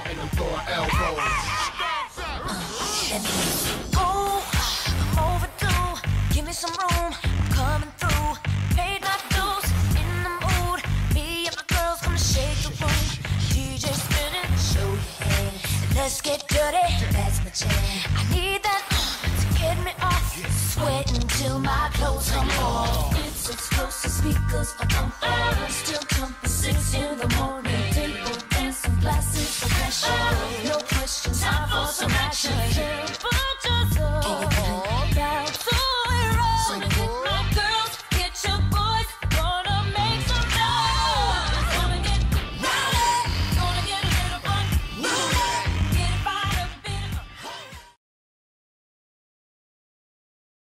and them throwing elbows. Oh, I'm overdue. Give me some room, I'm coming through. Paid my dues, in the mood. Me and my girls gonna shake the room. DJ spinning, show your head. Let's get dirty, that's my jam. I need that to get me off. Sweating till my clothes come off. It's explosive speakers, I don't